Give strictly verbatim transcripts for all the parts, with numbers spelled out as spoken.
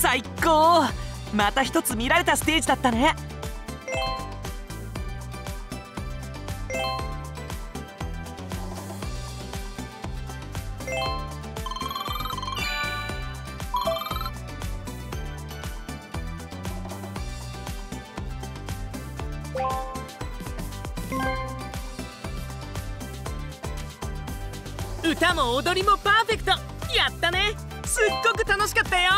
最高。また一つ見られたステージだったね。歌も踊りもパーフェクト。やったね。すっごく楽しかったよ。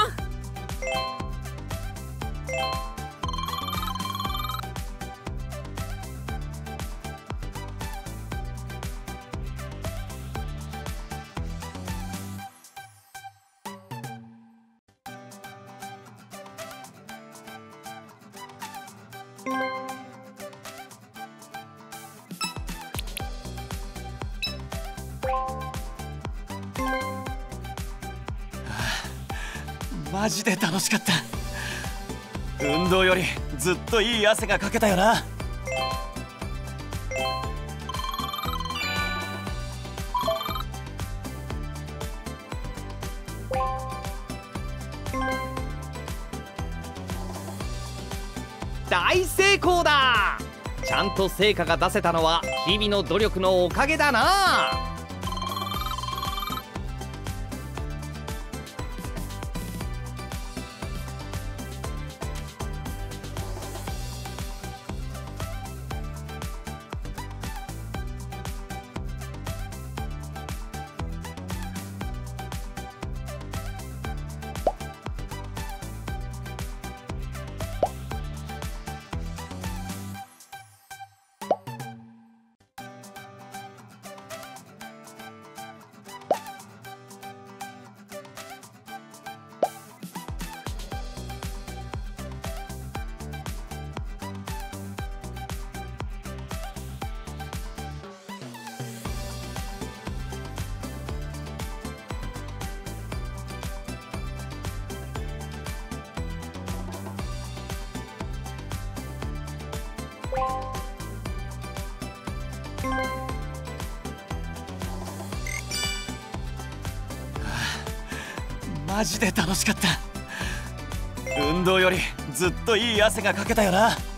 マジで楽しかった。運動よりずっといい汗がかけたよな。 大成功だ。ちゃんと成果が出せたのは日々の努力のおかげだな。 マジで楽しかった。運動よりずっといい汗がかけたよな。